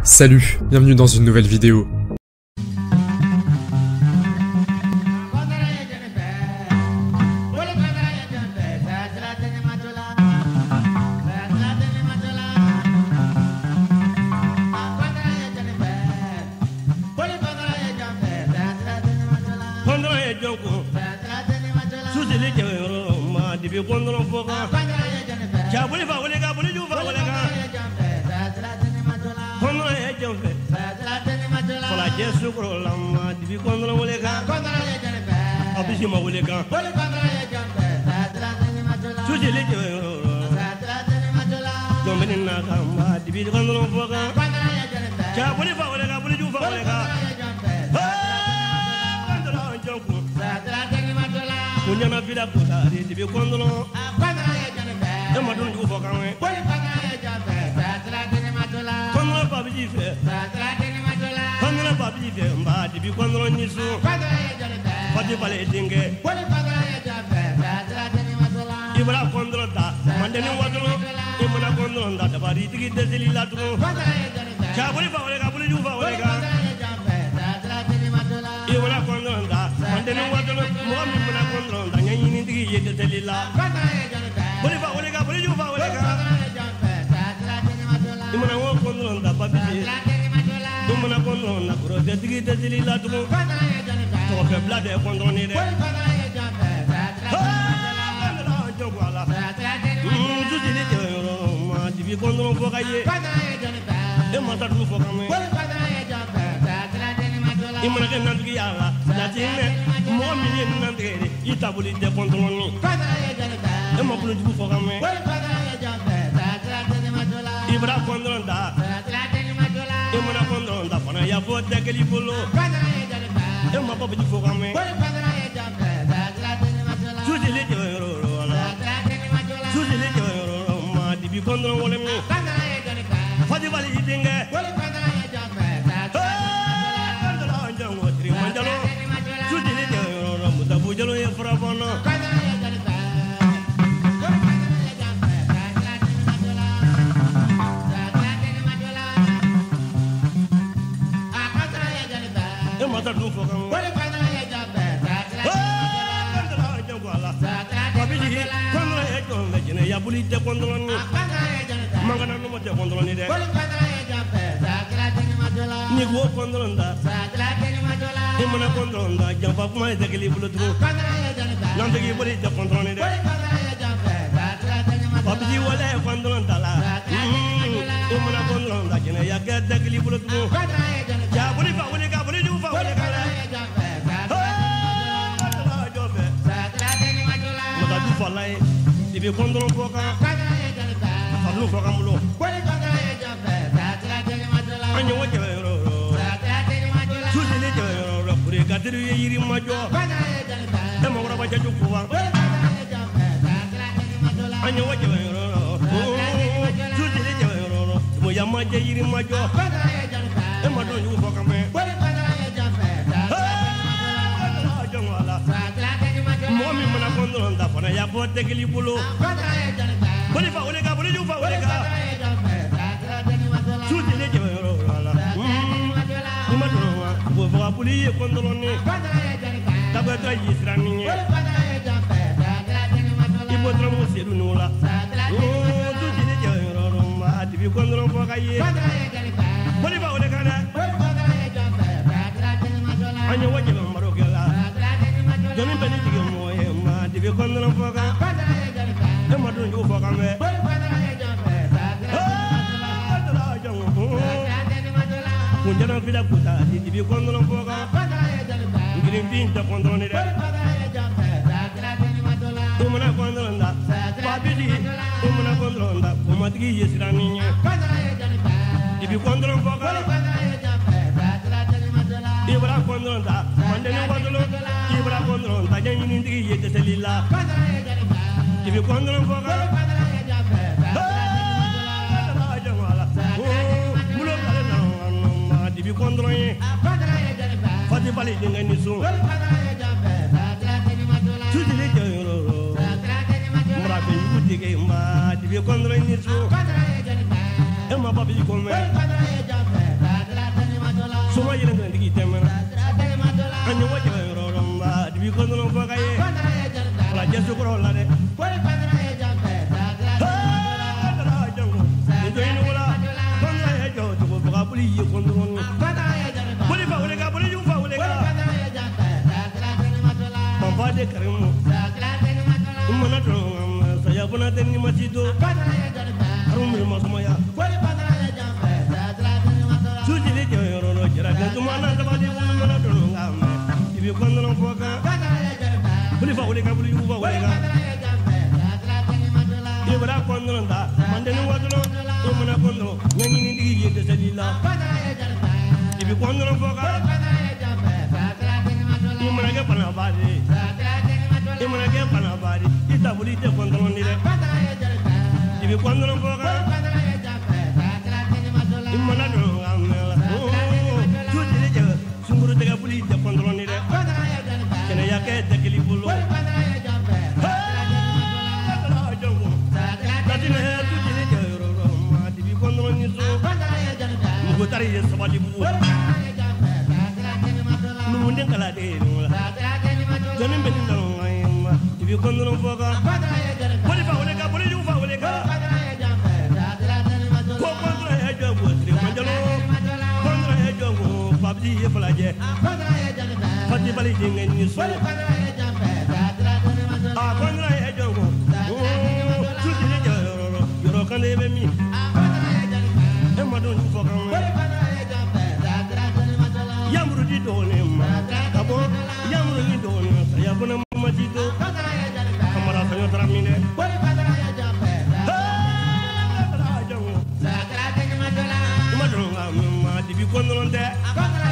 Salut, bienvenue dans une nouvelle vidéo. sukro la de koi padra e jambe padra jango do ino wala padra e jo to ko ga buli yi ko ndon padra e jambe buli fa wala ga buli ju fa wala ga padra e jambe ma ba de karim umana to saya puna den ni matido padra e jambe arum mo sama ya koi padra e jambe suji le jo ro ro jara ga tumana da ba di umana to ngam ibi ko ndon foka buli fa wala ga buli ju fa wala ga ibra ko ndon da mande ni wadulo umana ko ndon ngani ni digi yede salila ibi ko ndon foka umana ga pana bari umana ga pana bari ita buli te ko ndon ni re ibi ko ndon foka umana do ngamela tuji le je sunguru te ga buli te ko ndon ni re kene yake te kili bulu tari ye sabali bu nu munde kala de jonin ben ndalo ngayma tibi kon no foga boli fa wole ka boli ju fa wole ka ko kontra he jogo tri manjalo kontra he jogo pabji ye falaje fati bali jingen ni so a kontra he jogo tuji ne yoro kan de be mi e madon foga yamru di doni ma kabo yamru di doni saya pun matido kamara sanyo tramine madonga ma di bi kononde